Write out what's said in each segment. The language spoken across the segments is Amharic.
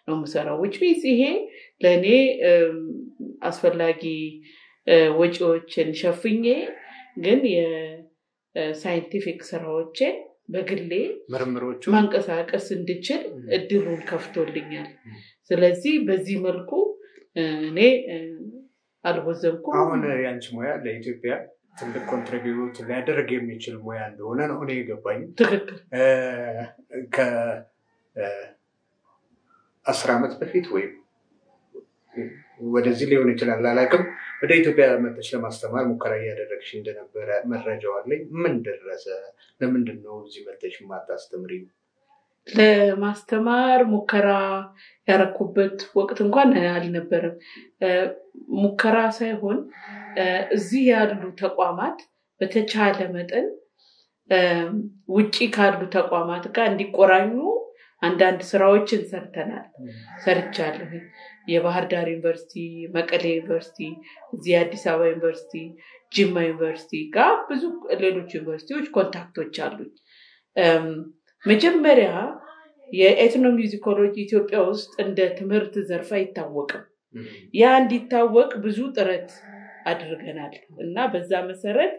ነው የምሰራው which means ይሄ ለኔ አስፈላጊ ወጪዎችን ሸፍኜ ግን የሳይንቲፊክ ስራዎችን በግሌ ምርምሮቹ ማንቀሳቀስ እንድችል እድሉን ከፍቶልኛል ስለዚህ በዚህ መልኩ እኔ አልወዘንኩም አሁን ያንቺ ሙያ ለኢትዮጵያ ትልቅ ኮንትሪቢዩት ሊያደርግ የሚችል ሙያ እንደሆነ ነው እኔ የገባኝ ትክክል ከ10 ዓመት በፊት ወይ ወደዚህ ሊሆን ይችላል አላውቅም ወደ ኢትዮጵያ መጥተሽ ለማስተማር ሙከራ ያደረግሽ እንደነበረ መረጃው አለኝ ምን ደረሰ ለምንድን ነው እዚህ መጥተሽ ማታስተምሪው ለማስተማር ሙከራ ያረኩበት ወቅት እንኳን አልነበረም ሙከራ ሳይሆን እዚህ ያሉ ተቋማት በተቻለ መጠን ውጪ ካሉ ተቋማት ጋር እንዲቆራኙ አንዳንድ ስራዎችን ሰርቻለሁ የባህር ዳር ዩኒቨርሲቲ መቀሌ ዩኒቨርሲቲ እዚህ አዲስ አበባ ዩኒቨርሲቲ ጅማ ዩኒቨርሲቲ ጋር ብዙ ሌሎች ዩኒቨርሲቲዎች ኮንታክቶች አሉኝ መጀመሪያ የኤትኖሙዚኮሎጂ ኢትዮጵያ ውስጥ እንደ ትምህርት ዘርፍ አይታወቅም ያ እንዲታወቅ ብዙ ጥረት አድርገናል እና በዛ መሰረት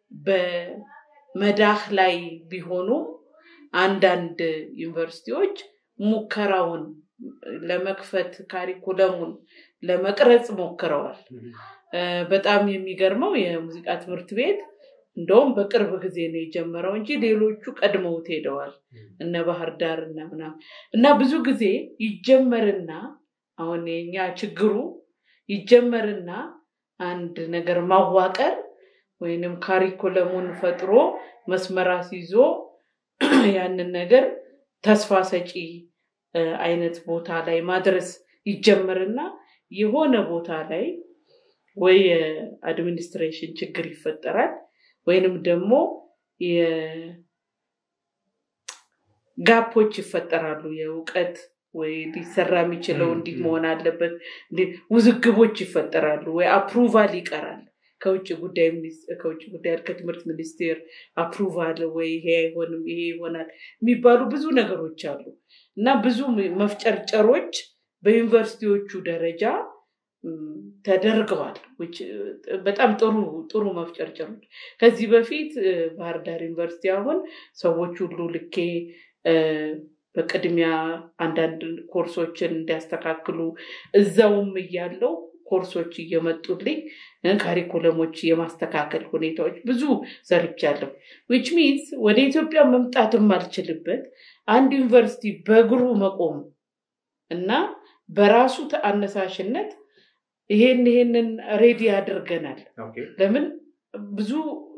በመዳህ ላይ ቢሆኑ አንዳንድ ዩኒቨርሲቲዎች ሙከራውን ለመክፈት ካሪኩለሙን ለመቅረጽ ሞክረዋል በጣም የሚገርመው የሙዚቃ ትምህርት ቤት እንደውም በቅርብ ጊዜ ነው የጀመረው እንጂ ሌሎቹ ቀድመው ሄደዋል እነ ባህር ዳር እና ብዙ ጊዜ ይጀመርና አሁን የኛ ችግሩ ይጀመርና አንድ ነገር ማዋቀር ወይንም ካሪኩለሙን ፈጥሮ መስመራስ ይዞ ያንን ነገር ተስፋ ሰጪ አይነት ቦታ ላይ ማድረስ ይጀመርና የሆነ ቦታ ላይ ወይ አድሚኒስትሬሽን ችግር ይፈጠራል ወይንም ደግሞ የጋፖች ይፈጠራሉ የዕውቀት ወይ ሊሰራ የሚችለው እንዲህ መሆን አለበት ውዝግቦች ይፈጠራሉ ወይ አፕሩቫል ይቀራል ከውጭ ጉዳይ ከትምህርት ሚኒስቴር አፕሩቫል ወይ ይሄ ይሆናል የሚባሉ ብዙ ነገሮች አሉ እና ብዙ መፍጨርጨሮች በዩኒቨርሲቲዎቹ ደረጃ ተደርገዋል በጣም ጥሩ መፍጨርጨሮች ከዚህ በፊት ባህር ዳር ዩኒቨርሲቲ አሁን ሰዎች ሁሉ ልኬ በቅድሚያ አንዳንድ ኮርሶችን እንዲያስተካክሉ እዛውም ያለው ኮርሶች እየመጡልኝ ካሪኩለሞች የማስተካከል ሁኔታዎች ብዙ ሰርቻለሁ which means ወደ ኢትዮጵያ መምጣትም አልችልበት አንድ ዩኒቨርሲቲ በእግሩ መቆም እና በራሱ ተአነሳሽነት ይሄንን ሬዲ አድርገናል ለምን ብዙ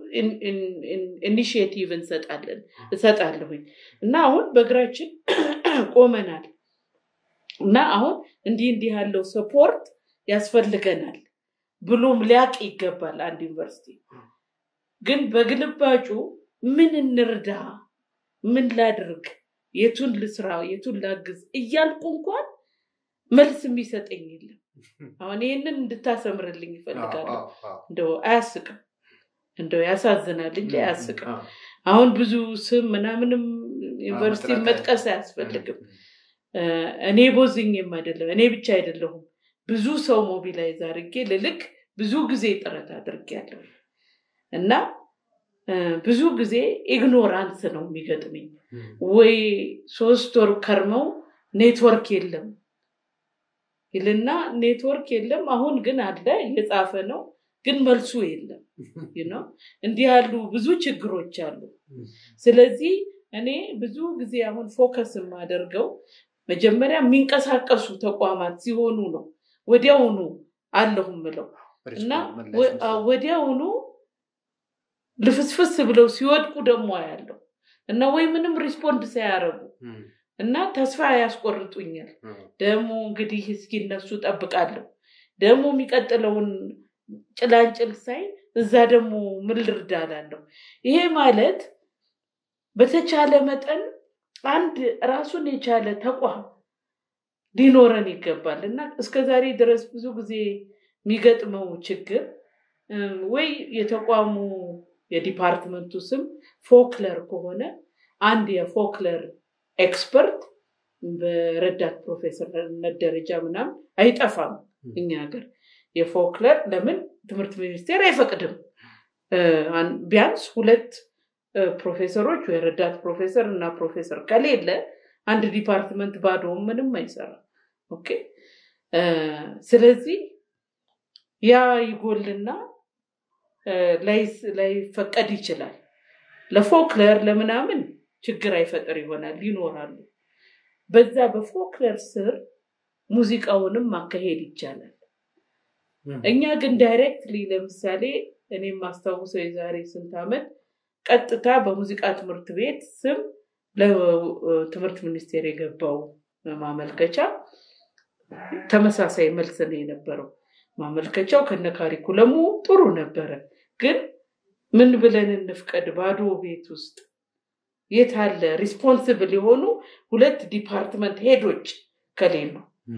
ኢኒሺዬቲቭ እንሰጣለሁ እና አሁን በእግራችን ቆመናል እና አሁን እንዲህ ያለው ሰፖርት ያስፈልገናል ብሎም ሊያቅ ይገባል አንድ ዩኒቨርሲቲ ግን በግልባጩ ምን እንርዳ ምን ላድርግ የቱን ልስራ የቱን ላግዝ እያልኩ እንኳን መልስ የሚሰጠኝ የለም አሁን ይሄንን እንድታሰምርልኝ ይፈልጋል እንደው አያስቅም እንደው ያሳዝናል እንጂ አያስቅም አሁን ብዙ ስም ምናምንም ዩኒቨርሲቲ መጥቀስ አያስፈልግም እኔ ቦዝኝም አይደለም እኔ ብቻ አይደለሁም ብዙ ሰው ሞቢላይዝ አድርጌ ለልክ ብዙ ጊዜ ጥረት አድርጌያለሁ እና ብዙ ጊዜ ኢግኖራንስ ነው የሚገጥመኝ ወይ 3 ወር ከርመው ኔትወርክ የለም ይልና ኔትወርክ የለም አሁን ግን አለ እየጻፈ ነው ግን መልሱ የለም እንዲህ ያሉ ብዙ ችግሮች አሉ ስለዚህ እኔ ብዙ ጊዜ አሁን ፎከስ ማደርገው መጀመሪያ የሚንቀሳቀሱ ተቋማት ሲሆኑ ነው ወዲያውኑ አለሁም ብለው እና ወዲያውኑ ልፍስፍስ ብለው ሲወድቁ ደግሞ ያለው እና ወይ ምንም ሪስፖንድ ሳያረጉ እና ተስፋ ያስቆርጡኛል ደሞ እንግዲህ እስኪ እነሱ ጠብቃለሁ ደሞ የሚቀጥለውን ጭላንጭል ሳይ እዛ ደግሞ ምን ልርዳላለሁ ይሄ ማለት በተቻለ መጠን አንድ ራሱን የቻለ ተቋም ሊኖረን ይገባልና እስከዛሬ ድረስ ብዙ ጊዜ የሚገጥመው ችግር ወይ የተቋሙ የዲፓርትመንቱ ስም ፎክለር ከሆነ አንድ የፎክለር ኤክስፐርት በረዳት ፕሮፌሰርነት ደረጃ ምናምን አይጠፋም እኛ ሀገር የፎክለር ለምን ትምህርት ሚኒስቴር አይፈቅድም ቢያንስ 2 ፕሮፌሰሮች ወይ ረዳት ፕሮፌሰር እና ፕሮፌሰር ከሌለ አንድ ዲፓርትመንት ባዶ ምንም አይሰራ ኦኬ ስለዚህ ያ ይጎልና ላይ ፈቀድ ይችላል ለፎክለር ለምናምን ችግር አይፈጠር ይሆናል ይኖራሉ በዛ በፎክለር ስር ሙዚቃውንም ማካሄድ ይቻላል እኛ ግን ዳይሬክትሊ ለምሳሌ እኔም ማስተዋወሰው የዛሬ ስንት አመት ቀጥታ በሙዚቃ ትምህርት ቤት ስም ለትምህርት ሚኒስቴር የገባው ማመልከቻ ተመሳሳይ መልስ ነው የነበረው ማመልከቻው ከነ ካሪኩለሙ ጥሩ ነበር ግን ምን ብለን እንፍቀድ ባዶ ቤት ውስጥ የታለ ሪስፖንሲብል የሆኑ 2 ዲፓርትመንት ሄዶች ከሌሉ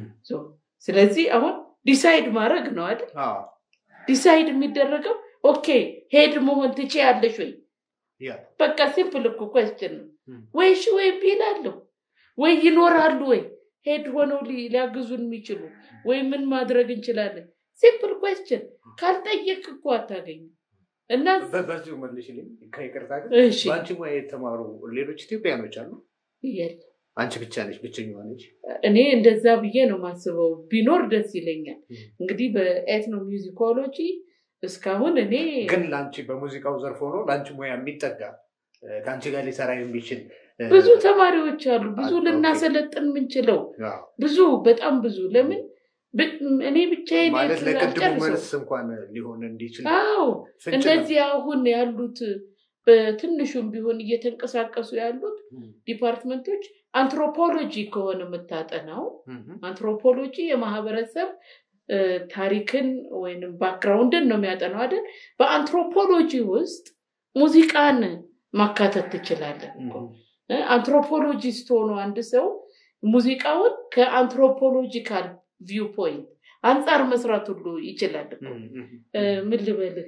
ስለዚህ አሁን ዲሳይድ ማድረግ ነው አይደል ዲሳይድ የሚደረገው ኦኬ ሄድ መሆን ትችያለሽ ወይ በቃ ሲምፕል እኮ question ነው ወይ ቢላለው ወይ ይኖራሉ ወይ ሄድ ሆነው ሊያግዙን የሚችሉ ወይ ምን ማድረግ እንችላለን ሲምፕል question ካልጠየቅ እኮ አታገኝ እና በዚሁ መልሽልኝ ከይቅርታ ጋር ባንቺ ወይ የተማሩ ሌሎች ኢትዮጵያኖች አሉ ይሄ አንቺ ብቻ ነሽ ብቸኛዋ ነሽ እኔ እንደዛ ብዬ ነው ማስበው ቢኖር ደስ ይለኛል እንግዲህ በኤትኖ ሙዚኮሎጂ እስካሁን እኔ ግን ላንቺ በሙዚቃው ዘርፍ ሆኖ ላንቺ ሙያ የሚጠጋ ካንቺ ጋር ሊሰራ የሚችል ብዙ ተማሪዎች አሉ ብዙ ልናሰለጥን ምንችለው ብዙ በጣም ብዙ ለምን እኔ ብቻዬን ማለት ለቀደሙ መልስ እንኳን ሊሆን እንዲችል አዎ እንደዚህ አሁን ያሉት በትንሹም ቢሆን እየተንቀሳቀሱ ያሉት ዲፓርትመንቶች አንትሮፖሎጂ ከሆነ መታጠናው አንትሮፖሎጂ የማህበረሰብ ታሪክን ወይንም ባክግራውንድን ነው የሚያጠናው አይደል በአንትሮፖሎጂ ውስጥ ሙዚቃን ማካተት ትችላለህ አንትሮፖሎጂስት ሆኖ አንድ ሰው ሙዚቃውን ከአንትሮፖሎጂካል ቪው ፖይንት አንፃር መስራት ሁሉ ይችላል እኮ ምን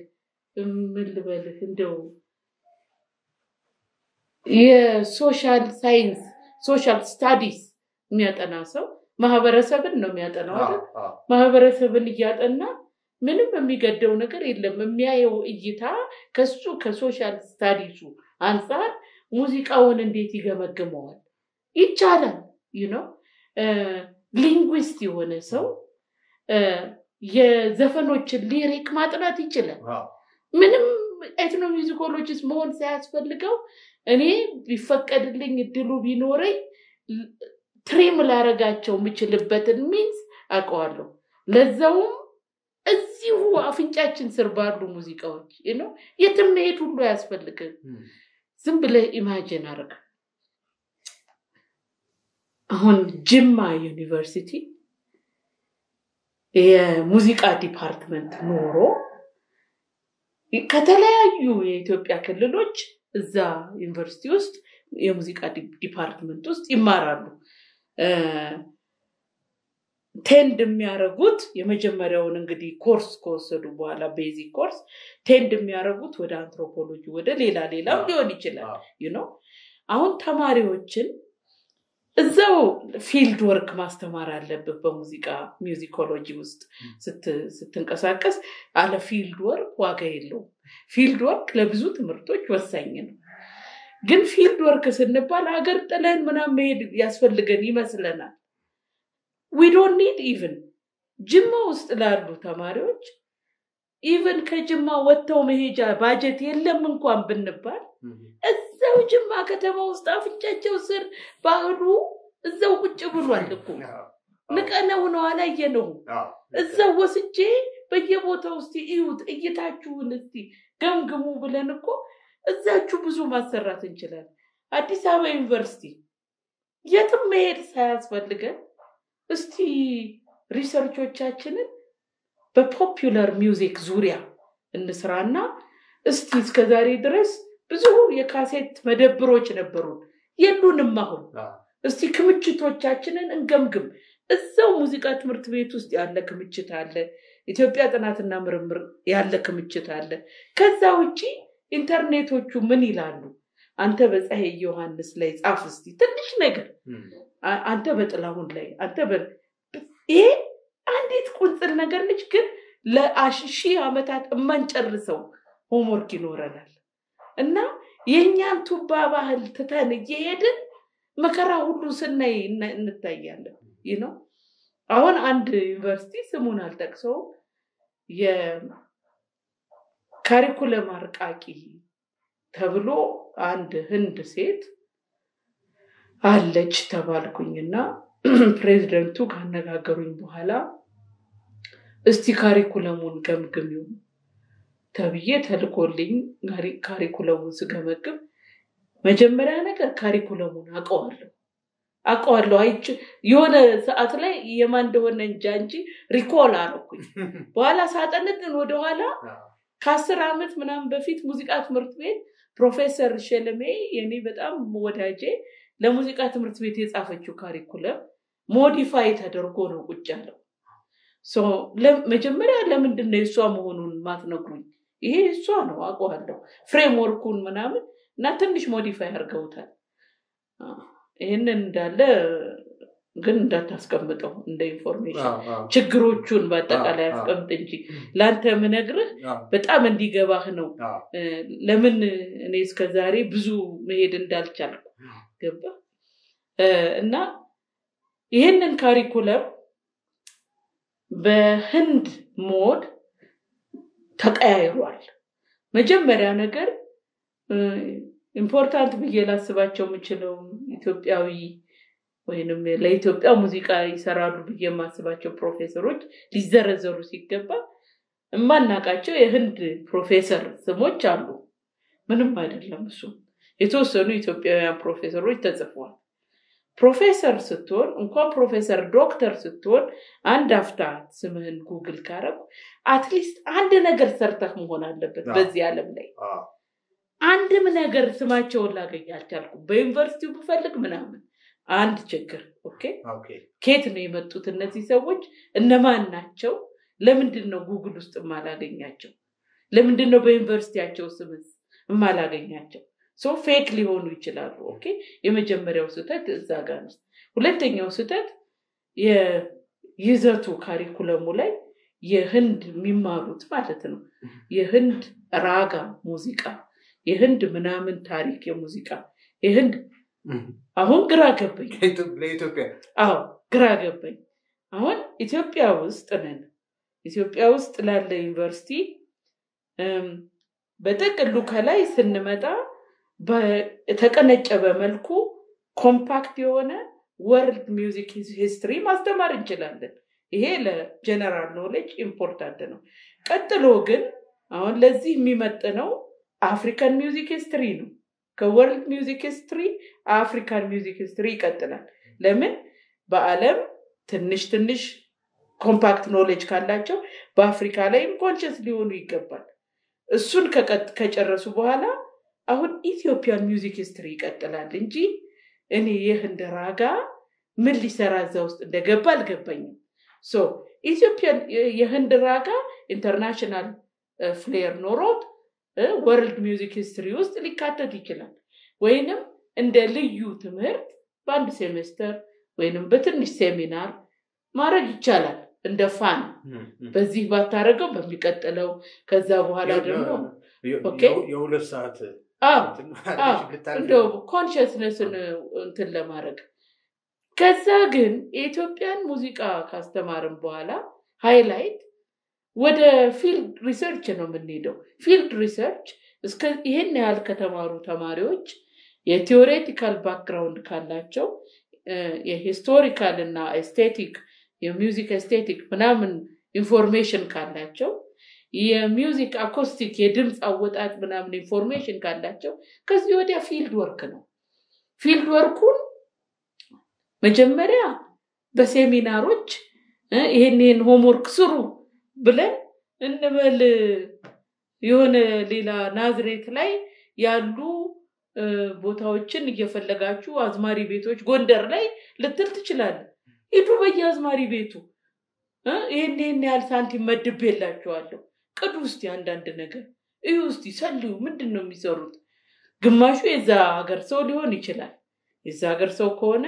ልበልህ እንደው የሶሻል ሳይንስ ሶሻል ስታዲስ የሚያጠና ሰው ማህበረሰብን ነው የሚያጠናው አይደል ማህበረሰብን እያጠና ምንም የሚገደው ነገር የለም የሚያየው እይታ ከሱ ከሶሻል ስታዲሱ አንፃር ሙዚቃውን እንዴት ይገመግመዋል ይቻላል ሊንጉዊስት የሆነ ሰው የዘፈኖችን ሊሪክ ማጥናት ይችላል ምንም ኤትኖ ሙዚኮሎጂስት መሆን ሳያስፈልገው እኔ ቢፈቀድልኝ እድሉ ቢኖረኝ ትሪም ላረጋቸው ምችልበትን ሚንስ አቀዋለሁ ለዛውም እዚሁ አፍንጫችን ስር ባሉ ሙዚቃዎች የትም መሄድ ሁሉ ያስፈልጋል ዝም ብለህ ኢማጂን አርግ አሁን ጅማ ዩኒቨርሲቲ የሙዚቃ ዲፓርትመንት ኖሮ ከተለያዩ የኢትዮጵያ ክልሎች እዛ ዩኒቨርሲቲ ውስጥ የሙዚቃ ዲፓርትመንት ውስጥ ይማራሉ ቴንድ የሚያረጉት የመጀመሪያውን እንግዲህ ኮርስ ከወሰዱ በኋላ ቤዚክ ኮርስ ቴንድ የሚያረጉት ወደ አንትሮፖሎጂ ወደ ሌላ ሊሆን ይችላል አሁን ተማሪዎችን እዛው ፊልድ ወርክ ማስተማር አለበት በሙዚቃ ሙዚኮሎጂ ውስጥ ስትንቀሳቀስ አለ ፊልድ ወርክ ዋጋ የለውም ፊልድ ወርክ ለብዙ ትምህርቶች ወሳኝ ነው ግን ፊልድ ወርክ ስንባል ሀገር ጥለን ምናምን መሄድ ያስፈልገን ይመስለናል we don't need even ጅማ ውስጥ ላሉ ተማሪዎች even ከጅማ ወጥተው መሄጃ ባጀት የለም እንኳን ብንባል እዛው ጅማ ከተማ ውስጥ አፍንጫቸው ስር ባህሉ እዛው ቁጭ ብሏል እኮ ንቀነው ነው አላየነው እዛው ወስጄ በየቦታው እስቲ እዩት እይታችሁን እስቲ ገምግሙ ብለን እኮ እዛችሁ ብዙ ማሰራት እንችላለን አዲስ አበባ ዩኒቨርሲቲ የትም መሄድ ሳያስፈልገን እስቲ ሪሰርቾቻችንን በፖፑላር ሚውዚክ ዙሪያ እንስራና እስቲ እስከዛሬ ድረስ ብዙ የካሴት መደብሮች ነበሩን የሉንም አሁን እስቲ ክምችቶቻችንን እንገምግም እዛው ሙዚቃ ትምህርት ቤት ውስጥ ያለ ክምችት አለ ኢትዮጵያ ጥናትና ምርምር ያለ ክምችት አለ ከዛ ውጪ ኢንተርኔቶቹ ምን ይላሉ አንተ በፀሐይ ዮሐንስ ላይ ጻፍ እስቲ ትንሽ ነገር አንተ በጥላሁን ላይ አንተ ይሄ አንዲት ቁንጽል ነገር ነች ግን ለአሽሺ ዓመታት እማንጨርሰው ሆምወርክ ይኖረናል እና የኛን ቱባ ባህል ትተን እየሄድን መከራ ሁሉ ስናይ እንታያለን አሁን አንድ ዩኒቨርሲቲ ስሙን አልጠቅሰው የካሪኩለም አርቃቂ ተብሎ አንድ ህንድ ሴት አለች ተባልኩኝና ፕሬዝዳንቱ ካነጋገሩኝ በኋላ እስቲ ካሪኩለሙን ገምግሚው ተብዬ ተልኮልኝ ካሪኩለሙን ስገመግም መጀመሪያ ነገር ካሪኩለሙን አቀዋለሁ አይጭ የሆነ ሰዓት ላይ የማን እንደሆነ እንጂ ሪኮል አረኩኝ በኋላ ሳጠነጥን ወደ ኋላ ከ10 አመት ምናምን በፊት ሙዚቃ ትምህርት ቤት ፕሮፌሰር ሸለሜ የኔ በጣም ወዳጄ ለሙዚቃ ትምህርት ቤት የጻፈችው ካሪኩለም ሞዲፋይ ተደርጎ ነው ቁጭ ያለው መጀመሪያ ለምንድን ነው እሷ መሆኑን ማትነግሩኝ ይሄ እሷ ነው አቀዋለሁ ፍሬምወርኩን ምናምን እና ትንሽ ሞዲፋይ አድርገውታል ይሄንን እንዳለ ግን እንዳታስቀምጠው እንደ ኢንፎርሜሽን ችግሮቹን በአጠቃላይ አስቀምጥ እንጂ ላንተ ምነግርህ በጣም እንዲገባህ ነው ለምን እኔ እስከዛሬ ብዙ መሄድ እንዳልቻልኩ ገባ እና ይሄንን ካሪኩለም በህንድ ሞድ ተቀያይሯል መጀመሪያ ነገር ኢምፖርታንት ብዬላስባቸው ምችለው ኢትዮጵያዊ ወይንም ለኢትዮጵያ ሙዚቃ ይሰራሉ ብዬማስባቸው ፕሮፌሰሮች ሊዘረዘሩ ሲገባ ማናቃቸው የህንድ ፕሮፌሰር ስሞች አሉ ምንም አይደለም እሱ የተወሰኑ ኢትዮጵያውያን ፕሮፌሰሮች ተጽፈዋል ፕሮፌሰር ስትሆን እንኳን ፕሮፌሰር ዶክተር ስትሆን አንድ አፍታ ስምህን ጉግል ካረኩ አትሊስት አንድ ነገር ሰርተህ መሆን አለበት በዚህ ዓለም ላይ አንድም ነገር ስማቸውን ላገኝ አልቻልኩም በዩኒቨርሲቲው ብፈልግ ምናምን አንድ ችግር ኦኬ ኬት ነው የመጡት እነዚህ ሰዎች እነማን ናቸው ለምንድን ነው ጉግል ውስጥ ማላገኛቸው ለምንድን ነው በዩኒቨርሲቲያቸው ስምስ ማላገኛቸው ፌክ ሊሆኑ ይችላሉ ኦኬ የመጀመሪያው ስህተት እዛ ጋር ነው ሁለተኛው ስህተት የይዘቱ ካሪኩለሙ ላይ የህንድ የሚማሩት ማለት ነው የህንድ ራጋ ሙዚቃ የህንድ ምናምን ታሪክ የሙዚቃ የህንድ አሁን ግራ ገባኝ ለኢትዮጵያ ግራ ገባኝ አሁን ኢትዮጵያ ውስጥ ላለ ዩኒቨርሲቲ በጥቅሉ ከላይ ስንመጣ በተቀነጨበ መልኩ ኮምፓክት የሆነ ወርልድ ሚውዚክ ሂስትሪ ማስተማር እንችላለን ይሄ ለጀነራል ኖሌጅ ኢምፖርታንት ነው ቀጥሎ ግን አሁን ለዚህ የሚመጥነው አፍሪካን ሚውዚክ ሂስትሪ ነው ከወርልድ ሚውዚክ ሂስትሪ አፍሪካን ሚውዚክ ሂስትሪ ይቀጥላል ለምን በአለም ትንሽ ኮምፓክት ኖሌጅ ካላቸው በአፍሪካ ላይም ኮንሸስ ሊሆኑ ይገባል እሱን ከጨረሱ በኋላ አሁን ኢትዮጵያን ሚውዚክ ሂስትሪ ይቀጥላል እንጂ እኔ የህንድ ራጋ ምን ሊሰራ እዛ ውስጥ እንደገባ አልገባኝም ኢትዮጵያን የህንድ ራጋ ኢንተርናሽናል ፍሌር ኖሮት ወርልድ ሚውዚክ ሂስትሪ ውስጥ ሊካተት ይችላል ወይንም እንደ ልዩ ትምህርት በአንድ ሴሜስተር ወይንም በትንሽ ሴሚናር ማድረግ ይቻላል እንደ ፋን በዚህ ባታረገው በሚቀጥለው ከዛ በኋላ ደግሞ ኦኬ የሁለት ሰዓት እንደው ኮንሽስነስን እንትን ለማድረግ ከዛ ግን የኢትዮጵያን ሙዚቃ ካስተማርን በኋላ ሃይላይት ወደ ፊልድ ሪሰርች ነው የምንሄደው ፊልድ ሪሰርች እስከ ይሄን ያህል ከተማሩ ተማሪዎች የቲዮሬቲካል ባክግራውንድ ካላቸው የሂስቶሪካል እና ኤስቴቲክ የሚውዚክ ኤስቴቲክ ምናምን ኢንፎርሜሽን ካላቸው የሚውዚክ አኮስቲክ የድምጽ አወጣጥ ምናምን ኢንፎርሜሽን ካላቸው ከዚህ ወዲያ ፊልድ ወርክ ነው ፊልድ ወርኩን መጀመሪያ በሴሚናሮች ይሄን ሆምወርክ ስሩ ብለን እንበል የሆነ ሌላ ናዝሬት ላይ ያሉ ቦታዎችን እየፈለጋችሁ አዝማሪ ቤቶች ጎንደር ላይ ልትል ትችላለህ ሂዱ በየአዝማሪ ቤቱ ይሄን ያህል ሳንቲም መድቤላችኋለሁ ቅዱ እስቲ አንዳንድ ነገር እዩ እስቲ ሰልዩ ምንድነው የሚሰሩት ግማሹ የዛ ሀገር ሰው ሊሆን ይችላል የዛ ሀገር ሰው ከሆነ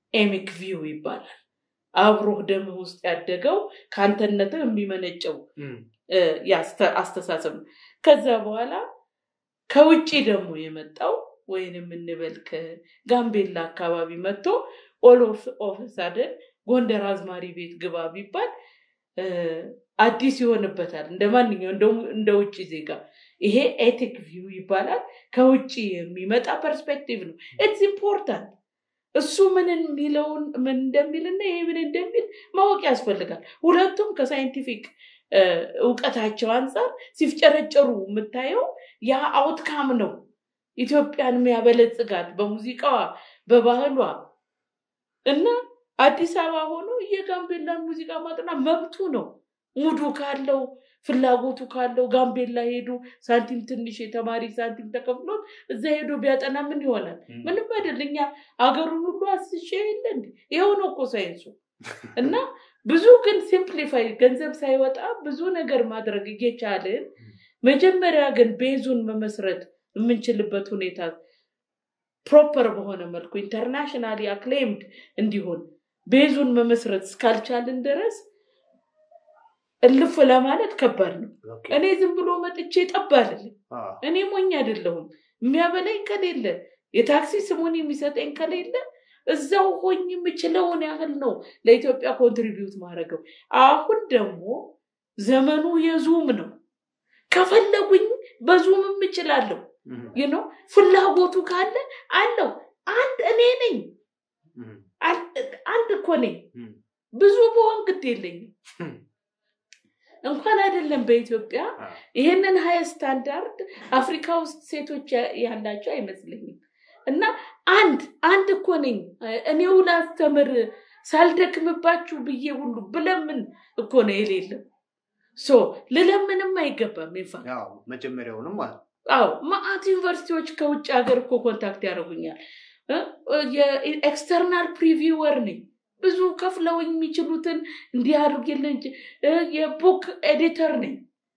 ኤሚክ ቪው ይባላል አብሮህ ደም ውስጥ ያደገው ካንተነተ የሚመነጨው አስተሳሰብ ከዛ በኋላ ከውጪ ደግሞ የመጣው ወይንም እንበል ከጋምቤላ አካባቢ መጥቶ ኦል ኦፍ ሳደን ጎንደር አዝማሪ ቤት ግባ ቢባል አዲስ ይሆንበታል እንደማንኛውም እንደ ውጪ ዜጋ ይሄ ኤቲክ ቪው ይባላል ከውጪ የሚመጣ ፐርስፔክቲቭ ነው ኢትስ ኢምፖርታንት እሱ ምን እንደሚልና ይሄ ምን እንደሚል ማወቅ ያስፈልጋል ሁለቱም ከሳይንቲፊክ ዕውቀታቸው አንፃር ሲፍጨረጨሩ የምታየው ያ አውትካም ነው ኢትዮጵያን የሚያበለጽጋት በሙዚቃዋ በባህሏ እና አዲስ አበባ ሆኖ የጋምቤላ ሙዚቃ ማጥና መብቱ ነው ሙዱ ካለው ፍላጎቱ ካለው ጋምቤላ ሄዶ ሳንቲም ትንሽ የተማሪ ሳንቲም ተከፍሎ እዛ ሄዶ ቢያጠና ምን ይሆናል ምንም አይደለኛ አገሩን ሁሉ አስሼ ይለንድ ይሄው ነው እኮ ሳይንሱ እና ብዙ ግን ሲምፕሊፋይ ገንዘብ ሳይወጣ ብዙ ነገር ማድረግ እየቻለን መጀመሪያ ግን ቤዙን መመስረት የምንችልበት ሁኔታ ፕሮፐር በሆነ መልኩ ኢንተርናሽናሊ አክሌምድ እንዲሆን ቤዙን መመስረት እስካልቻልን ድረስ እልፍ ለማለት ከባድ ነው እኔ ዝም ብሎ መጥቼ ጠባልልኝ እኔ ሞኝ አይደለሁም የሚያበላኝ ከሌለ የታክሲ ስሙን የሚሰጠኝ ከሌለ እዛው ሆኝ የምችለውን ያህል ነው ለኢትዮጵያ ኮንትሪቢዩት ማድረገው አሁን ደግሞ ዘመኑ የዙም ነው ከፈለጉኝ በዙም የምችላለሁ ፍላጎቱ ካለ አለው አንድ እኔ ነኝ አንድ እኮ ነኝ ብዙ በሆን ግድ የለኝም እንኳን አይደለም በኢትዮጵያ ይሄንን ሃይ ስታንዳርድ አፍሪካ ውስጥ ሴቶች ያላቸው አይመስልኝም እና አንድ እኮ ነኝ እኔው ላስተምር ሳልደክምባችሁ ብዬ ሁሉ ብለምን እኮ ነው የሌለው ለለምንም አይገባም ይፋ መጀመሪያውንም ማአት ዩኒቨርሲቲዎች ከውጭ ሀገር እኮ ኮንታክት ያደርጉኛል የኤክስተርናል ፕሪቪወር ነኝ ብዙ ከፍለው የሚችሉትን እንዲያርግልኝ የቡክ ኤዲተር ነኝ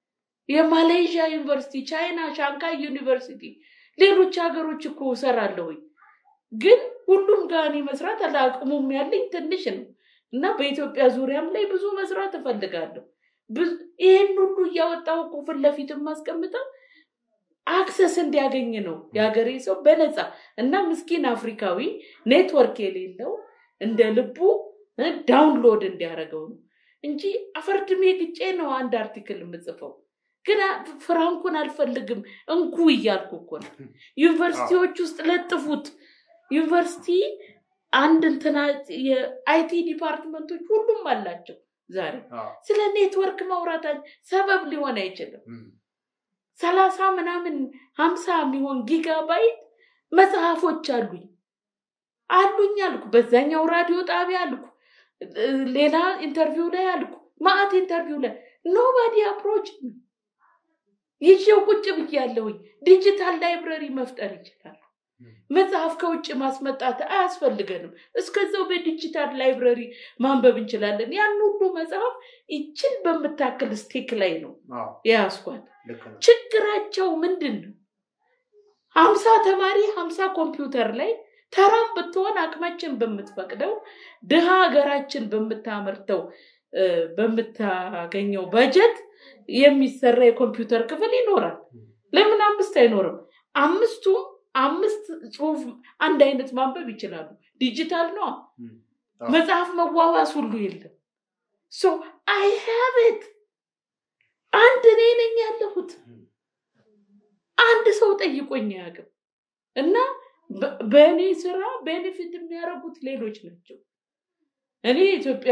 የማሌዥያ ዩኒቨርሲቲ ቻይና ሻንጋይ ዩኒቨርሲቲ ሌሎች ሀገሮች እኮ ሰራለሁ ግን ሁሉም ጋር መስራት አላቅሙም ያለኝ ትንሽ ነው እና በኢትዮጵያ ዙሪያም ላይ ብዙ መስራት እፈልጋለሁ ይሄን ሁሉ ያወጣው እኮ ፍለፊትም ማስቀምጠው አክሰስ እንዲያገኝ ነው ያገሬ ሰው በነፃ እና ምስኪን አፍሪካዊ ኔትወርክ የሌለው እንደ ልቡ ዳውንሎድ እንዲያረጋው ነው እንጂ አፈርድሜ ግጬ ነው አንድ አርቲክል የምጽፈው ግን ፍራንኩን አልፈልግም እንኩ ይያልኩ እኮ ነው ዩኒቨርሲቲዎች ውስጥ ለጥፉት ዩኒቨርሲቲ አንድ እንትና የአይቲ ዲፓርትመንቶች ሁሉም አላቸው ዛሬ ስለ ኔትወርክ ማውራታችን ሰበብ ሊሆን አይችልም 30 ምናምን 50 ሚሆን ጊጋባይት መጽሐፎች አሉኝ አልኩ በዛኛው ራዲዮ ጣቢያ አልኩ ሌላ ኢንተርቪው ላይ አልኩ ማአት ኢንተርቪው ላይ nobody approach me ይዤው ቁጭ ብያለሁኝ ዲጂታል ላይብረሪ መፍጠር ይችላል መጽሐፍ ከውጭ ማስመጣት አያስፈልገንም እስከዛው በዲጂታል ላይብረሪ ማንበብ እንችላለን ያን ሁሉ መጽሐፍ ይችል በመታከል ስቴክ ላይ ነው ያስኳት ችግራቸው ምንድነው 50 ተማሪ 50 ኮምፒውተር ላይ ተራም ብትሆን አቅማችን በመትፈቅደው ደሃ ሀገራችን በመታመርተው በመታገኘው በጀት የሚሰራ የኮምፒውተር ክፍል ይኖራል ለምን 5 አይኖርም አምስት ጽሁፍ አንድ አይነት ማንበብ ይችላሉ ዲጂታል ነው መጽሐፍ መዋዋስ ሁሉ የለም so I have it አንድ ነኝ ያለሁት አንድ ሰው ጠይቆኝ ያቀም እና በእኔ ስራ ቤኔፊት የሚያረጉት ሌሎች ናቸው እኔ ኢትዮጵያ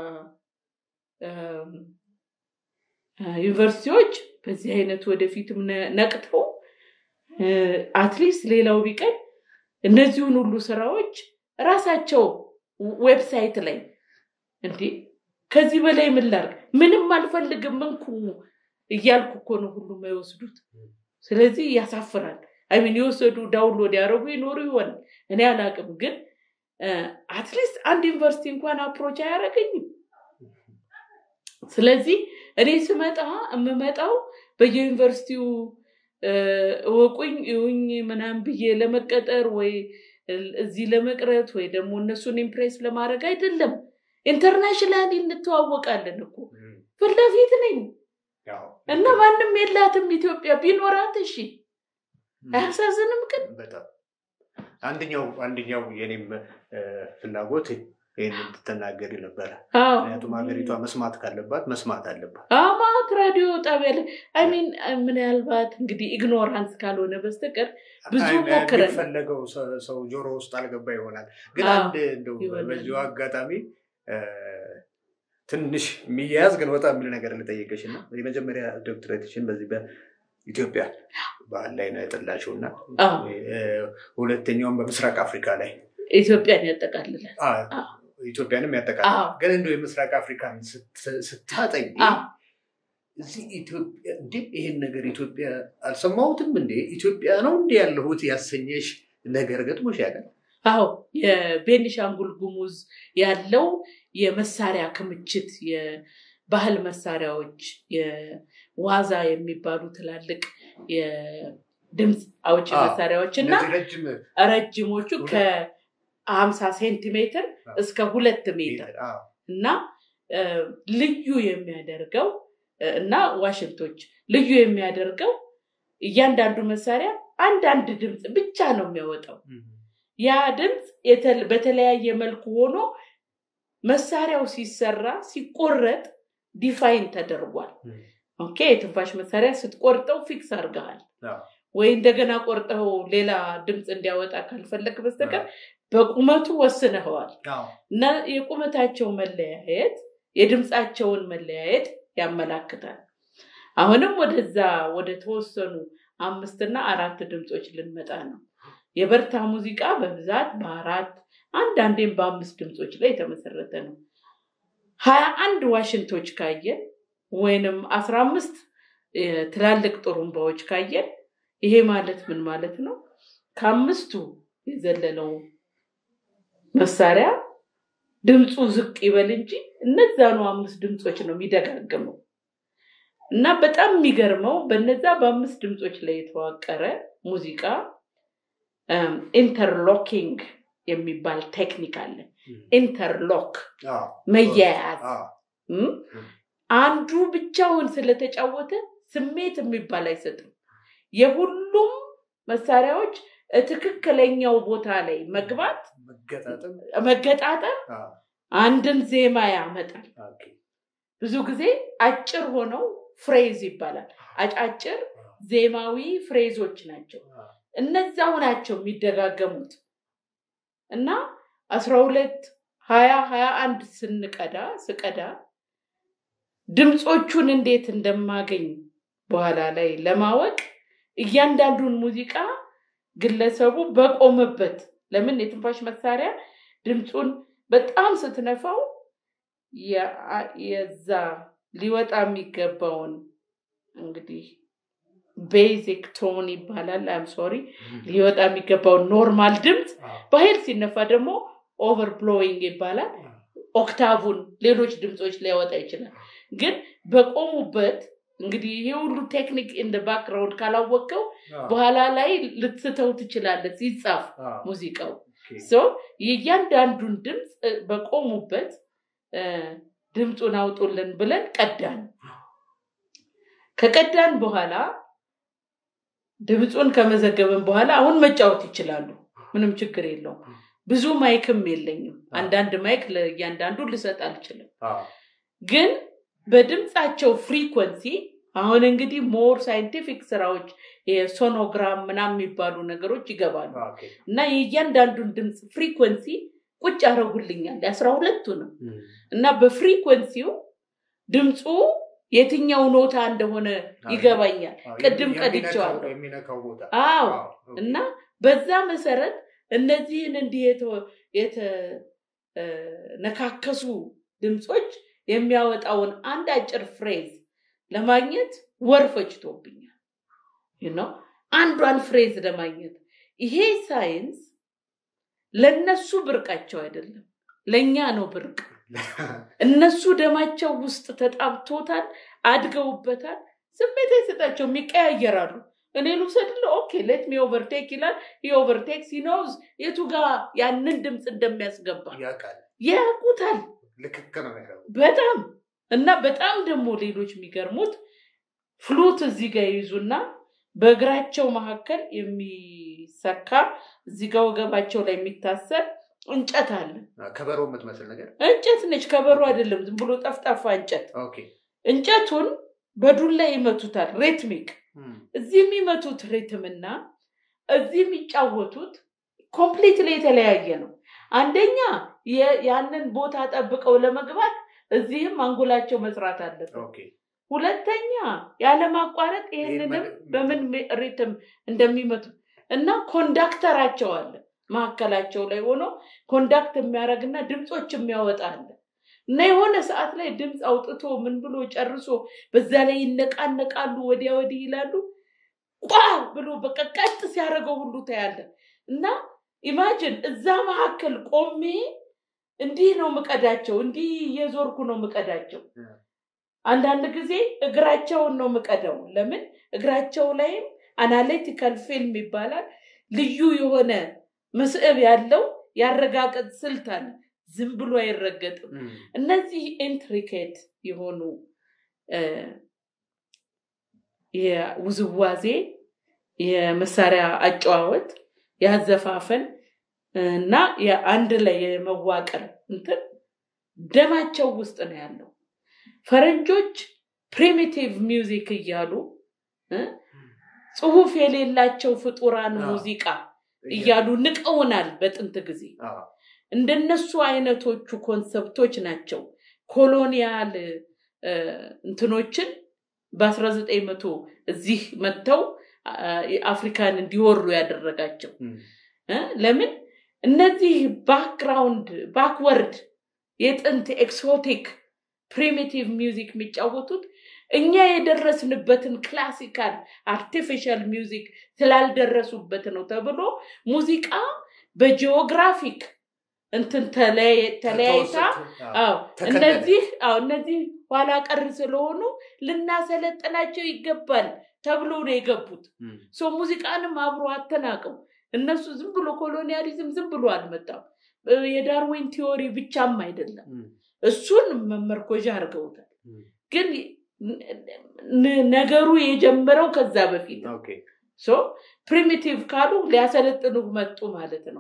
ዩኒቨርሲቲዎች በዚህ አይነት ወደፊትም ነቅተው አትሊስት ሌላው ቢቀር እነዚህን ሁሉ ስራዎች ራሳቸው ዌብሳይት ላይ እንዴ ከዚህ በላይ ምን ላርግ ምንም አልፈልግም እንኩ እያልኩ እኮ ነው ሁሉም አይወስዱት ስለዚህ ያሳፍራል ይወሰዱ ዳውንሎድ ያረጉ ይኖሩ ይሆን እኔ አላቅም ግን አትሊስት አንድ ዩኒቨርሲቲ እንኳን አፕሮች አያረገኝም ስለዚህ እኔ ስመጣው በዩኒቨርሲቲው ወቁኝ ምናም ብዬ ለመቀጠር ወይ እዚህ ለመቅረት ወይ ደግሞ እነሱን ኢምፕሬስ ለማድረግ አይደለም ኢንተርናሽናሊ እንተዋወቃለን እኮ ፍለፊት ነኝ እና ማንንም የላትም ኢትዮጵያ ቢኖራት እሺ አያሳዝንም ግን በጣም አንደኛው የኔም ፍላጎት ይሄንን ተናገሪ ነበር ምክንያቱም ሀገሪቷ መስማት ካለባት መስማት አለባት አማት ራዲዮ ጣቢያ አይ ሚን ምን ያልባት እንግዲህ ኢግኖራንስ ካልሆነ በስተቀር ብዙ ሞክረን ፈለገው ሰው ጆሮ ውስጥ አልገባ ይሆናል ግን አንድ እንደው በዚሁ አጋጣሚ ትንሽ ሚያዝ ግን ወጣ ምን ነገር ልጠይቅሽና የመጀመሪያ ዶክትሬትሽን በዚህ በኢትዮጵያ ባላይ ነው ያጠላሽውና ሁለተኛው በምስራቅ አፍሪካ ላይ ኢትዮጵያን ያጠቃልላል ኢትዮጵያንም ያጠቃልላል ግን እንደው የምስራቅ አፍሪካን ስታጠኝ እዚህ ኢትዮጵያ እንዴ ይሄን ነገር ኢትዮጵያ አልሰማሁትም እንዴ ኢትዮጵያ ነው እንዴ ያለሁት ያሰኘሽ ነገር ገጥሞሽ ያቀል የቤኒሻንጉል ጉሙዝ ያለው የመሳሪያ ክምችት የባህል መሳሪያዎች የዋዛ የሚባሉ ትላልቅ የድምጽ አውጪ መሳሪያዎችና ረጅሞቹ ከ50 ሴንቲሜትር እስከ 2 ሜትር እና ልዩ የሚያደርገው እና ዋሽንቶች ልዩ የሚያደርገው እያንዳንዱ መሳሪያ አንድ ድምጽ ብቻ ነው የሚያወጣው ያ ድምጽ በተለያየ መልኩ ሆኖ መሳሪያው ሲሰራ ሲቆረጥ ዲፋይን ተደርጓል ኦኬ የትንፋሽ መሳሪያ ስትቆርጠው ፊክስ አድርገሃል ወይ እንደገና ቆርጠው ሌላ ድምጽ እንዲያወጣ ካልፈለክ በስተቀር በቁመቱ ወስነዋል እና የቁመታቸው መለያየት የድምጻቸውን መለያየት ያመላክታል አሁንም ወደ ተወሰኑ 5 እና 4 ድምጾች ልንመጣ ነው የበርታ ሙዚቃ በብዛት በ4 አንዳንዴም በ5 ድምጾች ላይ የተመሰረተ ነው 21 ዋሽንቶች ካየን ወይንም 15 ትላልቅ ጥሩምባዎች ካየን ይሄ ማለት ምን ማለት ነው ከአምስቱ የዘለለው መሳሪያ ድምጹ ዝቅ ይበል እንጂ እነዛኑ 5 ድምጾች ነው የሚደጋገመው እና በጣም የሚገርመው በነዛ በ5 ድምጾች ላይ የተዋቀረ ሙዚቃ ኢንተርሎኪንግ የሚባል ቴክኒክ አለ ኢንተርሎክ መያያዝ አንዱ ብቻውን ስለተጫወተ ስሜት የሚባል አይሰጥም የሁሉም መሳሪያዎች ትክክለኛው ቦታ ላይ መግባት መገጣጠም አንድን ዜማ ያመጣል ብዙ ጊዜ አጭር ሆነው ፍሬዝ ይባላል አጫጭር ዜማዊ ፍሬዞች ናቸው እነዛው ናቸው የሚደጋገሙት እና 12 20 21 ስቀዳ ድምጾቹን እንዴት እንደማገኝ በኋላ ላይ ለማወቅ እያንዳንዱን ሙዚቃ ግለሰቡ በቆመበት ለምን የትንፋሽ መሳሪያ ድምጹን በጣም ስትነፋው የዛ ሊወጣ የሚገባውን እንግዲህ ቤዚክ ቶን ይባላል አም ሶሪ ሊወጣ የሚገባው ኖርማል ድምጽ በኃይል ሲነፋ ደግሞ ኦቨርብሎዊንግ ይባላል ኦክታቭን ሌሎች ድምጾች ሊያወጣ ይችላል ግን በቆሙበት እንግዲህ ይሄ ሁሉ ቴክኒክ ኢን ዘ ባክግራውንድ ካላወቀው በኋላ ላይ ልትተው ትችላለህ ሲጻፍ ሙዚቃው ሶ የእያንዳንዱን ድምጽ በቆሙበት ድምጹን አውጡልን ብለን ከቀዳን በኋላ ድምጹን ከመዘገብን በኋላ አሁን መጫወት ይችላሉ ምንም ችግር የለውም ብዙ ማይክም የለኝም አንዳንድ ማይክ ለእያንዳንዱ ልሰጥ አልችልም ግን በድምጻቸው ፍሪኩዌንሲ አሁን እንግዲህ ሞር ሳይንቲፊክ ስራዎች የሶኖግራም ምናምን የሚባሉ ነገሮች ይገባሉ እና የእያንዳንዱን ድምጽ ፍሪኩዌንሲ ቁጭ አረጉልኛል 12ቱ ነው እና በፍሪኩዌንሲው ድምጹ የትኛው ኖታ እንደሆነ ይገባኛል ቅድም ቀድቻለሁ አዎ እና በዛ መሰረት እነዚህን እንዲህ ነካከሱ ድምጾች የሚያወጣውን አንድ አጭር ፍሬዝ ለማግኘት ወርፈጭቶብኛል አንዷን ፍሬዝ ለማግኘት ይሄ ሳይንስ ለነሱ ብርቃቸው አይደለም ለኛ ነው ብርቅ እነሱ ደማቸው ውስጥ ተጣብቶታል አድገውበታል ስሜት አይሰጣቸው የሚቀያየራሉ እኔ ልውሰድልህ ኦኬ ሌት ሚ ኦቨርቴክ ይላል he overtakes he knows የቱ ጋር ያንን ድምጽ እንደሚያስገባ ያውቃል ልክክ ነው ያለው በጣም እና በጣም ደግሞ ሌሎች የሚገርሙት ፍሉት እዚህ ጋር ይዙና በእግራቸው መካከል የሚሰካ እዚህ ጋር ወገባቸው ላይ የሚታሰር እንጨት አለ ከበሮ የምትመስል ነገር እንጨት ነች ከበሮ አይደለም ዝም ብሎ ጠፍጣፋ እንጨት ኦኬ እንጨቱን በዱላ ይመቱታል ሪትሚክ እዚህ የሚመቱት ሪትምና እዚህ የሚጫወቱት ኮምፕሊትሊ የተለያየ ነው አንደኛ ያንን ቦታ ጠብቀው ለመግባት እዚህም አንጎላቸው መስራት አለበት ኦኬ ሁለተኛ ያለ ማቋረጥ ይሄንንም በምን ሪትም እንደሚመቱ እና ኮንዳክተራቸው አለ ማከላቸው ላይ ሆኖ ኮንዳክት የሚያረግና ድምጾች የሚያወጣል እና የሆነ ሰዓት ላይ ድምጽ አውጥቶ ምን ብሎ ጨርሶ በዛ ላይ ይነቃነቃሉ ወዲያ ወዲህ ይላሉ ቋ ብሎ በቀቀጥ ሲያረገው ሁሉ ታያለ እና ኢማጂን እዛ መሐከል ቆሜ እንዲህ ነው መቀዳቸው እንዲህ የዞርኩ ነው መቀዳቸው አንዳንድ ጊዜ እግራቸውን ነው መቀደው ለምን እግራቸው ላይ አናሊቲካል ፊልም ይባላል ልዩ የሆነ መስዕብ ያለው ያረጋግጥ ስልጣን ዝም ብሎ አይረገጥም እነዚህ ኢንትሪኬት የሆኑ የውዝዋዜ የመሳሪያ አጫዋወት ያዘፋፈን እና የአንድ ላይ የመዋቀር እንትን ደማቸው ውስጥ ነው ያለው ፈረንጆች ፕሪሚቲቭ ሚውዚክ እያሉ ጽሁፍ የሌላቸው ፍጡራን ሙዚቃ እያሉ ንቀውናል በጥንት ጊዜ እንደነሱ አይነቶቹ ኮንሰፕቶች ናቸው ኮሎኒያል እንትኖችን በ1900 እዚህ መተው አፍሪካን እንዲወሩ ያደረጋቸው ለምን እነዚህ ባክግራውንድ ባክወርድ የጥንት ኤክሶቲክ ፕሪሚቲቭ ሚውዚክ የሚጫወቱት እኛ የደረስንበትን ክላሲካል አርቲፊሻል ሚውዚክ ስላልደረሱበት ነው ተብሎ ሙዚቃ በጂኦግራፊክ እንትን ተለያይታ እነዚህ ኋላ ቀር ስለሆኑ ልናሰለጥናቸው ይገባል ተብሎ ነው የገቡት ሶ ሙዚቃንም አብሮ አተናቀው እነሱ ዝም ብሎ ኮሎኒያሊዝም ዝም ብሎ አልመጣም የዳርዊን ቲዮሪ ብቻም አይደለም እሱን መመርኮጃ አርገውታል ግን ነገሩ የጀመረው ከዛ በፊት ኦኬ ሶ ፕሪሚቲቭ ካሉ ሊያሰለጥኑ መጡ ማለት ነው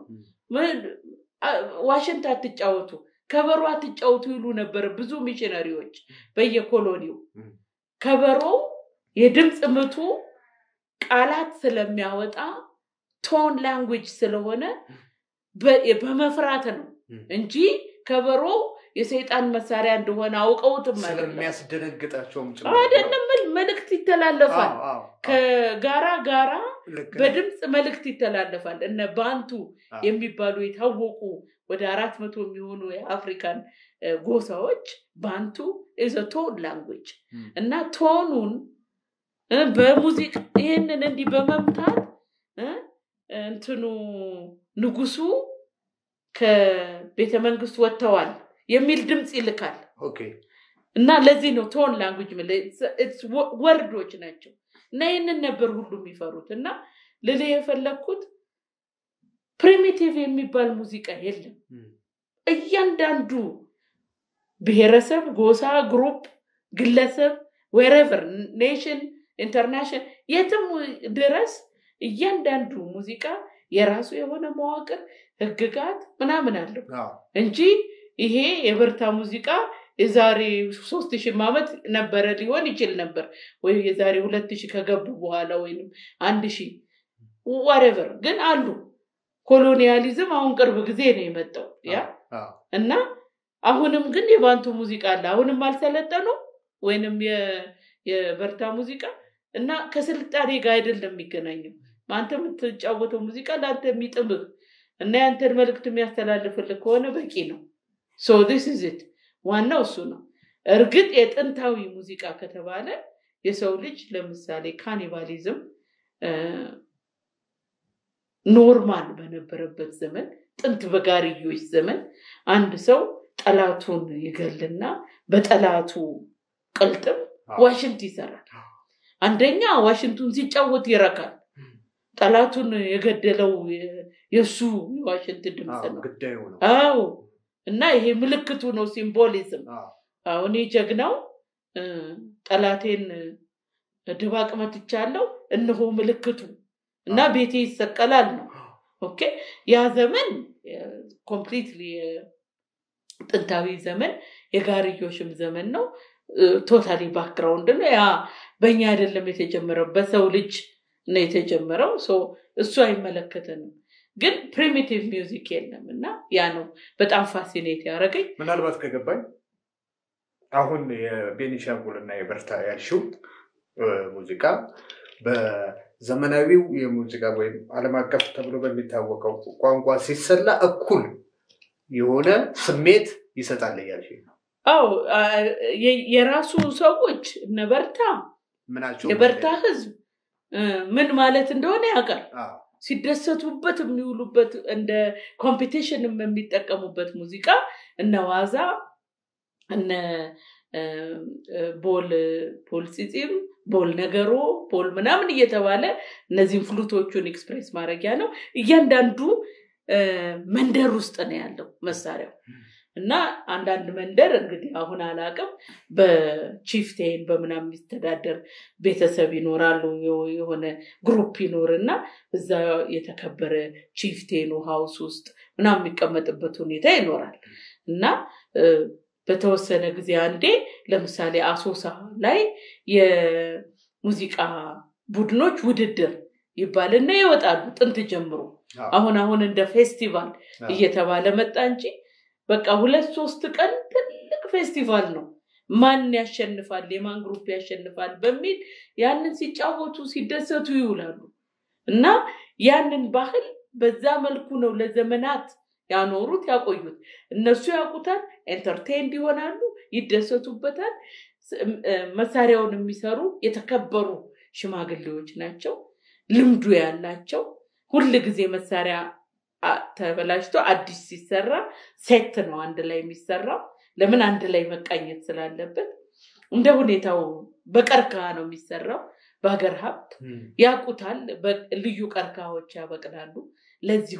ዋሽንታ አትጫወቱ ከበሮ አትጫወቱ ይሉ ነበር ብዙ ሚሽነሪዎች በየኮሎኒው ከበሮ የድምጽ ምቱ ቃላት ስለሚያወጣ ቶን ላንጉዌጅ ስለሆነ በመፍራት ነው እንጂ ከበሮ የሰይጣን መሳሪያ እንደሆነ አውቀውት ማለት ነው ስለሚያስደነግጣቸውም ጭምር አይደለም መልእክት ይተላለፋል ከጋራ በድምጽ መልእክት ይተላለፋል እነ ባንቱ የሚባሉ የታወቁ ወደ 400 የሚሆኑ የአፍሪካን ጎሳዎች ባንቱ is a tone language እና ቶኑን በሙዚቃ ይሄንን እንዲ በመምታት እንትኑ ንጉሱ ከቤተ መንግስት ወጥተዋል የሚል ድምጽ ይልካል ኦኬ እና ለዚህ ነው ቶን ላንጉዌጅ it's ወርዶች ናቸው እና ይሄንን ነበር ሁሉ የሚፈሩት እና ለዚህ የፈለኩት ፕሪሚቲቭ የሚባል ሙዚቃ የለም እያንዳንዱ ብሔረሰብ ጎሳ ግሩፕ ግለሰብ wherever nation international የትም ድረስ እያንዳንዱ ሙዚቃ የራሱ የሆነ መዋቅር ህግጋት ምናምን አለው እንጂ ይሄ የበርታ ሙዚቃ የዛሬ 3000 ዓመት ነበር ሊሆን ይችላል ነበር ወይ የዛሬ 2000 ከገቡ በኋላ ወይንም 1000 whatever ግን አሉ ኮሎኒያሊዝም አሁን ቅርብ ጊዜ ነው የመጣው ያ እና አሁንም ግን የባንቱ ሙዚቃ አለ አሁንም አልሰለጠኑ ወይንም የበርታ ሙዚቃ እና ከስልጣኔ ጋር አይደለም የሚገናኘው ማንተ የምትጫወተው ሙዚቃ ላንተ የሚጥምህ እና ያንተን መልእክት የሚያስተላልፍልህ ከሆነ በቂ ነው so this is it ዋናው እሱ ነው እርግጥ የጥንታዊ ሙዚቃ ከተባለ የሰው ልጅ ለምሳሌ ካኒባሊዝም ኖርማል በነበረበት ዘመን ጥንት በጋሪዮች ዘመን አንድ ሰው ጠላቱን ይገልና በጠላቱ ቅልጥም ዋሽንት ይሰራል አንደኛ ዋሽንቱን ሲጫወት ይረካል ጠላቱን የገደለው የሱ ዋሽንት ድምጽ ነው አዎ እና ይሄ ምልክቱ ነው ሲምቦሊዝም አሁን የጀግናው ጠላቴን ድባቅ መትቻለሁ እነሆ ምልክቱ እና ቤቴ ይሰቀላል ነው ኦኬ ያ ዘመን ኮምፕሊትሊ ጥንታዊ ዘመን የጋርዮሽም ዘመን ነው ቶታሊ ባክግራውንድ ነው ያ በእኛ አይደለም የተጀመረው በሰው ልጅ ነው የተጀመረው እሱ አይመለከተንም ግን ፕሪሚቲቭ ሚውዚክ የለምና ያ ነው በጣም ፋሲኔት ያደረገኝ ምናልባት ከገባኝ አሁን የቤኒሻንጉልና የበርታ ያልሽው ሙዚቃ በዘመናዊው የሙዚቃ ወይ ዓለም አቀፍ ተብሎ በሚታወቀው ቋንቋ ሲሰላ እኩል የሆነ ስሜት ይሰጣል ያልሽ ነው አው የራሱ ሰዎች ነበርታ ምናቸው የበርታ ህዝብ ምን ማለት እንደሆነ ያውቃል ሲደሰቱበት የሚውሉበት እንደ ኮምፒቲሽን የሚጠቀሙበት ሙዚቃ እነ ዋዛ እነ ቦል ሲጺም ቦል ነገሮ ቦል ምናምን እየተባለ እነዚህ ፍሉቶቹን ኤክስፕሬስ ማድረጊያ ነው እያንዳንዱ መንደር ውስጥ ነው ያለው መሳሪያው እና አንዳንድ መንደር እንግዲህ አሁን አላቀም በቺፍቴን በመናም ይስተዳደር ቤተሰብ ይኖራሉ የሆነ ግሩፕ ይኖርና እዛ የተከበረ ቺፍቴኑ ሃውስ ውስጥ ምናም የሚቀመጥበት ሁኔታ ይኖራል እና በተወሰነ ጊዜ አንዴ ለምሳሌ አሶሳ ላይ የሙዚቃ ቡድኖች ውድድር ይባልና ይወጣሉ ጥንት ጀምሮ አሁን እንደ ፌስቲቫል እየተባለ መጣ እንጂ በቃ 2-3 ቀን ትልቅ ፌስቲቫል ነው ማን ያሸንፋል የማን ግሩፕ ያሸንፋል በሚል ያንን ሲጫወቱ ሲደሰቱ ይውላሉ እና ያንን ባህል በዛ መልኩ ነው ለዘመናት ያኖሩት ያቆዩት እነሱ ያቁታል ኤንተርቴይንድ ይሆናሉ ይደሰቱበታል መሳሪያውን የሚሰሩ የተከበሩ ሽማግሌዎች ናቸው ልምዱ ያላቸው ሁሉ ጊዜ መሳሪያ ተበላሽቶ አዲስ ሲሰራ ሴት ነው አንድ ላይ የሚሰራው ለምን አንድ ላይ መቃኘት ስላለበት እንደ ሁኔታው በቀርካ ነው የሚሰራው በሀገር ሀብት ያቁታል ልዩ ቀርካዎች ያበቅላሉ ለዚሁ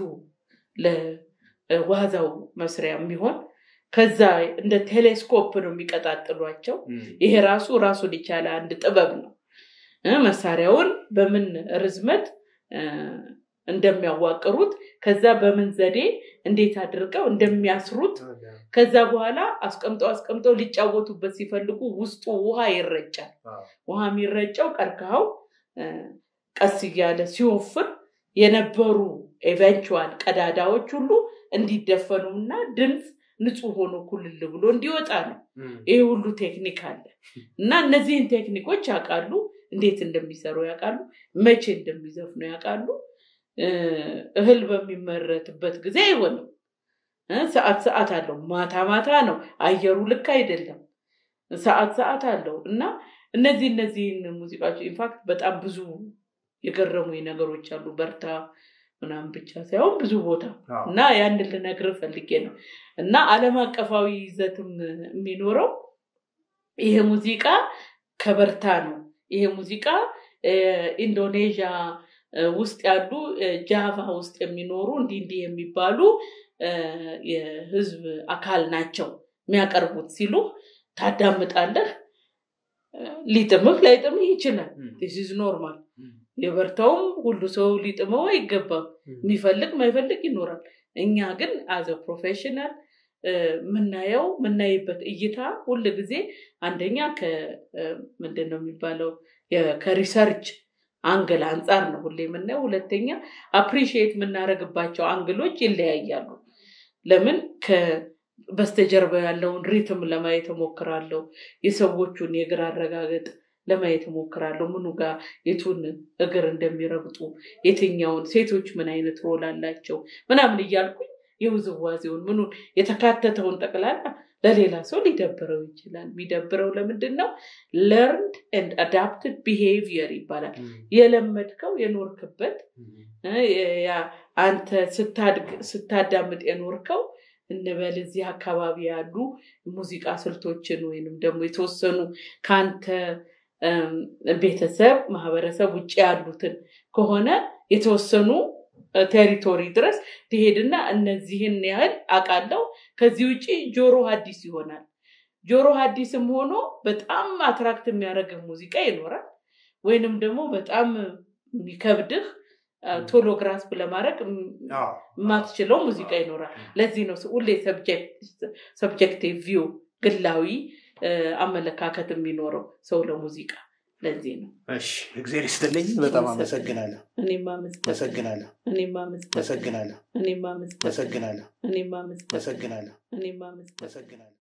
ለዋዛው መስሪያ የሚሆን ከዛ እንደ ቴሌስኮፕ ነው የሚቀጣጥሏቸው ይሄ ራሱን ይቻላል አንድ ጥበብ ነው መሳሪያውን በምን ርዝመት እንደሚያዋቅሩት ከዛ በምን ዘዴ እንዴት አድርገው እንደሚያስሩት ከዛ በኋላ አስቀምጠው ሊጫወቱበት ሲፈልጉ ውስጡ ውሃ ይረጫል ውሃ የሚረጨው ቀርካው ቀስ ይያለ ሲወፍር የነበሩ ኢቨንቹዋል ቀዳዳዎች ሁሉ እንዲደፈኑና ድምጽ ንጹህ ሆኖ ኩልል ብሎ እንዲወጣ ነው ይሄ ሁሉ ቴክኒክ አለ እና እነዚህን ቴክኒኮች ያቃሉ እንዴት እንደሚሰሩ ያቃሉ መቼ እንደሚዘፍኑ ያቃሉ እህል በሚመረትበት ጊዜ ይሆነው ሰዓት አለው ማታ ነው አየሩ ልክ አይደለም ሰዓት አለው እና እነዚህን ሙዚቃዎች ኢንፋክት በጣም ብዙ የገረሙኝ ነገሮች አሉ በርታ ምናምን ብቻ ሳይሆን ብዙ ቦታ እና ያንን ልነግር ፈልጌ ነው እና ዓለም አቀፋዊ ይዘትም የሚኖረው ይሄ ሙዚቃ ከበርታ ነው ይሄ ሙዚቃ ኢንዶኔዥያ ውስጥ ያሉ ጃቫ ውስጥ የሚኖሩ እንዲህ የሚባሉ የህዝብ አካል ናቸው የሚያቀርቡት ሲሉ ታዳምጣለህ ሊጥምህ ላይጥምህ ይችላል this is normal የበርታውም ሁሉ ሰው ሊጥመው አይገባም የሚፈልግ ማይፈልግ ይኖራል እኛ ግን as a professional ምናይበት እይታ ሁሉ ጊዜ አንደኛ ምንድነው የሚባለው ከሪሰርች አንግል አንፃር ነው ሁሌ ምናየው ሁለተኛ አፕሪሺየት ምናረግባቸው አንግሎች ይለያያሉ ለምን በስተጀርባ ያለውን ሪትም ለማየት ሞክራለሁ የሰዎቹን የግራ አረጋገጥ ለማየት ሞክራለሁ ምኑ ጋር የቱን እግር እንደሚረግጡ የትኛውን ሴቶች ምን አይነት ሮል አላቸው ምናምን ይያልኩኝ የውዝዋዜውን ምኑ የተካተተውን ጠቅላላ ለሌላ ሰው ሊደብረው ይችላል ቢደብረው ለምንድነው learned and adapted behavior ይባላል የለመድከው የኖርክበት ያ አንተ ስታዳምጥ የኖርከው እንበል እዚህ አካባቢ ያሉ ሙዚቃ ስልቶችን ወይንም ደግሞ የተወሰኑ ካንተ ቤተሰብ ማህበረሰብ ውጪ ያሉትን ከሆነ የተወሰኑ ቴሪቶሪ ድረስ ትሄድና እነዚህን ያህል አቃለው ከዚህ ውጪ ጆሮ ሐዲስ ይሆናል ጆሮ ሐዲስም ሆኖ በጣም አትራክት የሚያደርግ ሙዚቃ ይኖራል ወይንም ደግሞ በጣም የሚከብድህ ቶሎ ግራስፕ ለማድረግ ማትችለው ሙዚቃ ይኖራል ለዚህ ነው ሁሌ ሰብጀክቲቭ ቪው ግላዊ አመለካከት የሚኖረው ሰው ለሙዚቃ ለዚህ ነው እሺ እግዚአብሔር ይስጥልኝ በጣም አመሰግናለሁ እኔም አመሰግናለሁ አመሰግናለሁ